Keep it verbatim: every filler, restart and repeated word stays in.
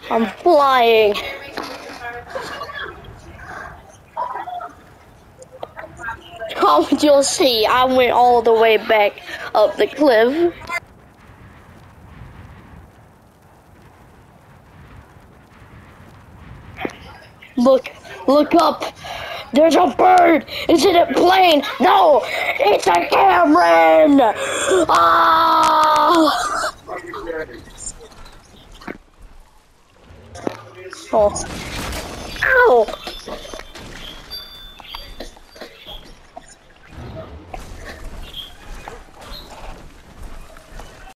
I'm flying. Come, you'll see. I went all the way back up the cliff. Look, look up. There's a bird. Is it a plane? No, it's a Cameron. Ah! Oh. Ow!